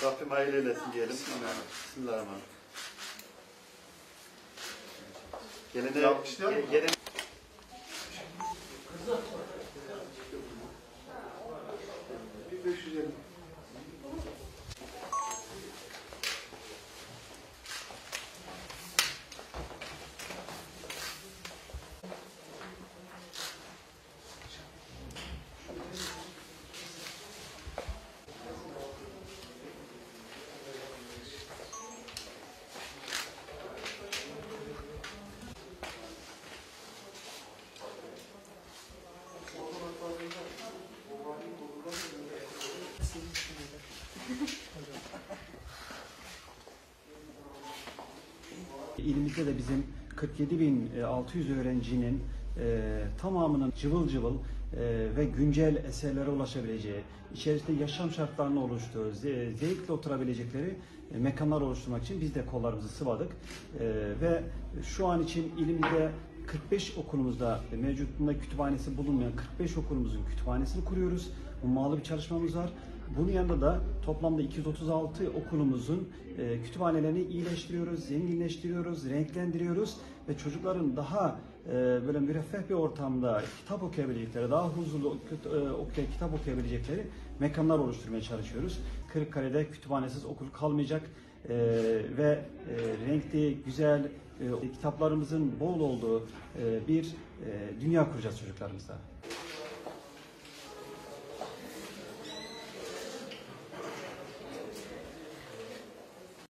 Rabbim hayırlı eylesin diyelim. Bismillahirrahmanirrahim. Gelin. 550. İlimizde de bizim 47.600 öğrencinin tamamının cıvıl cıvıl ve güncel eserlere ulaşabileceği, içerisinde yaşam şartlarının oluştuğu, zevkle oturabilecekleri mekanlar oluşturmak için biz de kollarımızı sıvadık. Ve şu an için ilimizde 45 okulumuzda mevcutluğunda kütüphanesi bulunmayan 45 okulumuzun kütüphanesini kuruyoruz. Ummalı bir çalışmamız var. Bunun yanında da toplamda 236 okulumuzun kütüphanelerini iyileştiriyoruz, zenginleştiriyoruz, renklendiriyoruz ve çocukların daha böyle müreffeh bir ortamda kitap okuyabilecekleri, daha huzurlu kitap okuyabilecekleri mekanlar oluşturmaya çalışıyoruz. Kırıkkale'de kütüphanesiz okul kalmayacak ve renkli, güzel kitaplarımızın bol olduğu bir dünya kuracağız çocuklarımızla.